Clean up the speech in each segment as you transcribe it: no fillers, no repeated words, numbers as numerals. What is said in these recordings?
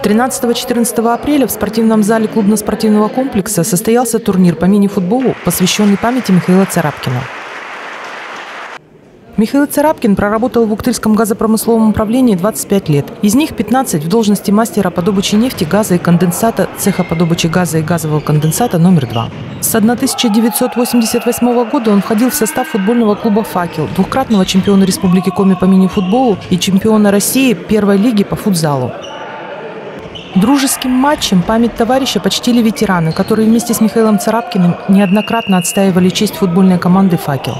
13-14 апреля в спортивном зале клубно-спортивного комплекса состоялся турнир по мини-футболу, посвященный памяти Михаила Царапкина. Михаил Царапкин проработал в Уктыльском газопромысловом управлении 25 лет. Из них 15 в должности мастера по добыче нефти, газа и конденсата цеха по добыче газа и газового конденсата номер 2. С 1988 года он входил в состав футбольного клуба «Факел», двукратного чемпиона Республики Коми по мини-футболу и чемпиона России первой лиги по футзалу. Дружеским матчем память товарища почтили ветераны, которые вместе с Михаилом Царапкиным неоднократно отстаивали честь футбольной команды «Факел».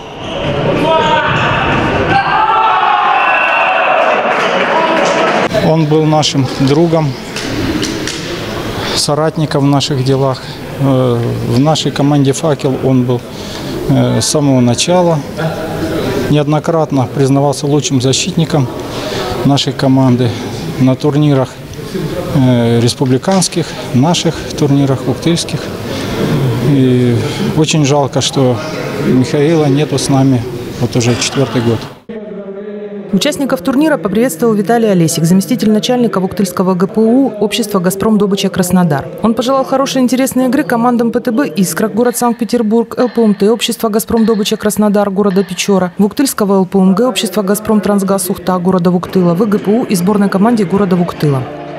Он был нашим другом, соратником в наших делах. В нашей команде «Факел» он был с самого начала. Неоднократно признавался лучшим защитником нашей команды на турнирах республиканских, наших турнирах, уктыльских. И очень жалко, что Михаила нету с нами вот уже 4-й год. Участников турнира поприветствовал Виталий Олесик, заместитель начальника Уктыльского ГПУ общества «Газпром Добыча Краснодар». Он пожелал хорошей и интересной игры командам ПТБ «Искра», город Санкт-Петербург, ЛПМТ, общество «Газпром Добыча Краснодар», города Печора, Уктыльского ЛПМГ, общество «Газпром Трансгаз Ухта», города Уктыла, ВГПУ и сборной команде города Уктыла.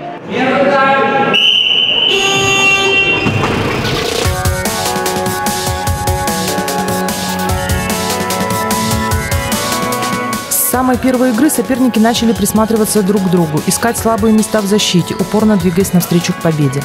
С самой первой игры соперники начали присматриваться друг к другу, искать слабые места в защите, упорно двигаясь навстречу к победе.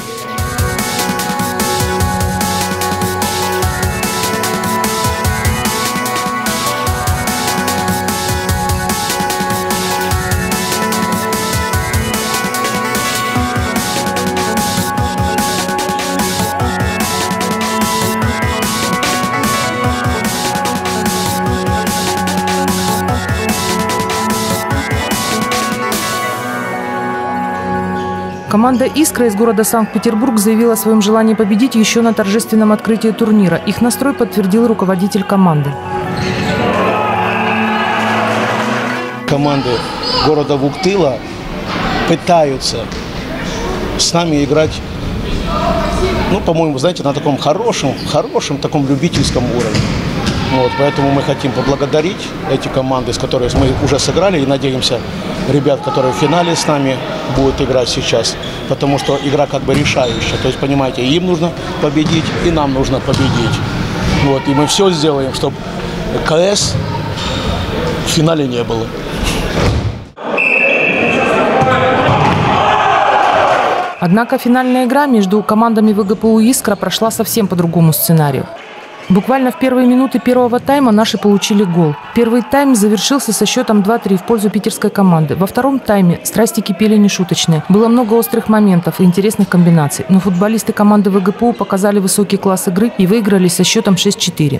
Команда «Искра» из города Санкт-Петербург заявила о своем желании победить еще на торжественном открытии турнира. Их настрой подтвердил руководитель команды. Команды города Уктыла пытаются с нами играть, ну, по-моему, знаете, на таком хорошем таком любительском уровне. Вот, поэтому мы хотим поблагодарить эти команды, с которыми мы уже сыграли, и надеемся, ребят, которые в финале с нами будут играть сейчас, потому что игра как бы решающая. То есть, понимаете, им нужно победить, и нам нужно победить. Вот, и мы все сделаем, чтобы КС в финале не было. Однако финальная игра между командами ВГПУ и «Искра» прошла совсем по другому сценарию. Буквально в первые минуты первого тайма наши получили гол. Первый тайм завершился со счетом 2-3 в пользу питерской команды. Во втором тайме страсти кипели нешуточные. Было много острых моментов и интересных комбинаций. Но футболисты команды ВГПУ показали высокий класс игры и выиграли со счетом 6-4.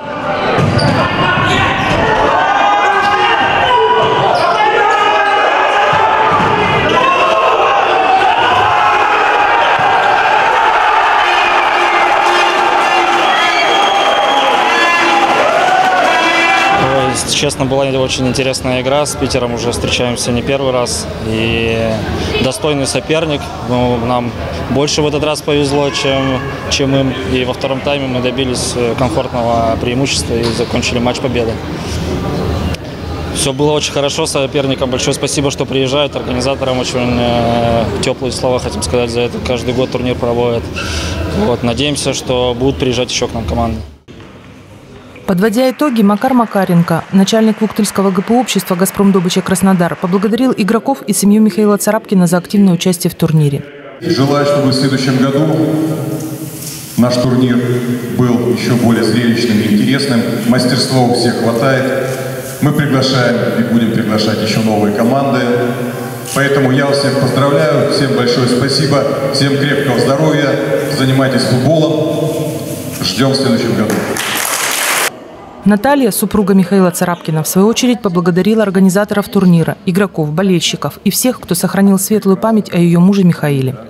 Честно, была очень интересная игра. С Питером уже встречаемся не первый раз. И достойный соперник. Но нам больше в этот раз повезло, чем им. И во втором тайме мы добились комфортного преимущества и закончили матч победой. Все было очень хорошо с соперником. Большое спасибо, что приезжают. Организаторам очень теплые слова хотим сказать за это. Каждый год турнир проводят. Вот, надеемся, что будут приезжать еще к нам команды. Подводя итоги, Макар Макаренко, начальник Уктыльского ГПУ общества «Газпром Добыча Краснодар», поблагодарил игроков и семью Михаила Царапкина за активное участие в турнире. Желаю, чтобы в следующем году наш турнир был еще более зрелищным и интересным. Мастерства у всех хватает. Мы приглашаем и будем приглашать еще новые команды. Поэтому я всех поздравляю, всем большое спасибо, всем крепкого здоровья, занимайтесь футболом. Ждем в следующем году. Наталья, супруга Михаила Царапкина, в свою очередь поблагодарила организаторов турнира, игроков, болельщиков и всех, кто сохранил светлую память о ее муже Михаиле.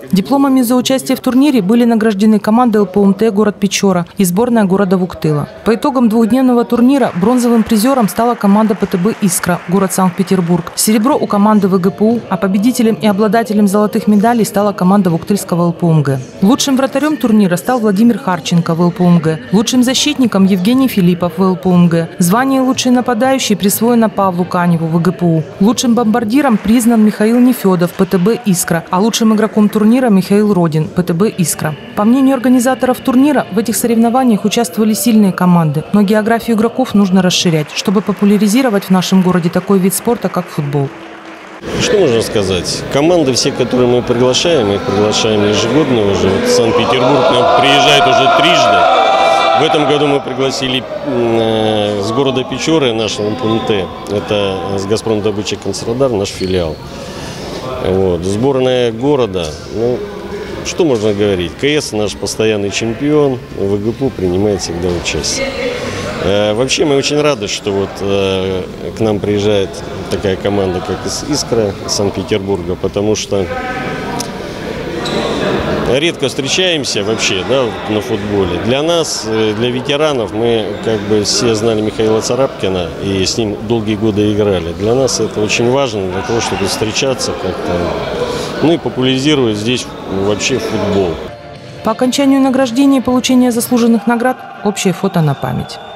Дипломами за участие в турнире были награждены команды ЛПУМТ «Город Печора» и сборная города Вуктыла. По итогам двухдневного турнира бронзовым призером стала команда ПТБ «Искра» город Санкт-Петербург. Серебро у команды ВГПУ, а победителем и обладателем золотых медалей стала команда Вуктыльского ЛПУМГ. Лучшим вратарем турнира стал Владимир Харченко в ЛПУМГ, лучшим защитником Евгений Филиппов в ЛПУМГ. Звание «Лучший нападающий» присвоено Павлу Каневу в ВГПУ. Лучшим бомбардиром признан Михаил Нефедов, ПТБ «Искра», а лучшим игроком турнира Михаил Родин, ПТБ «Искра». По мнению организаторов турнира, в этих соревнованиях участвовали сильные команды, но географию игроков нужно расширять, чтобы популяризировать в нашем городе такой вид спорта, как футбол. Что можно сказать? Команды все, которые мы приглашаем, их приглашаем ежегодно уже. Вот Санкт-Петербург к нам приезжает уже трижды. В этом году мы пригласили с города Печоры наш ЛПУМТ. Это с «Газпром добыча Краснодар», наш филиал. Вот. Сборная города, ну, что можно говорить? КС наш постоянный чемпион, ВГПУ принимает всегда участие. Вообще мы очень рады, что вот к нам приезжает такая команда, как «Искра» из Санкт-Петербурга, потому что редко встречаемся вообще, да, на футболе. Для нас, для ветеранов, мы как бы все знали Михаила Царапкина и с ним долгие годы играли. Для нас это очень важно, для того, чтобы встречаться как-то, ну и популяризировать здесь вообще футбол. По окончанию награждения и получения заслуженных наград – общее фото на память.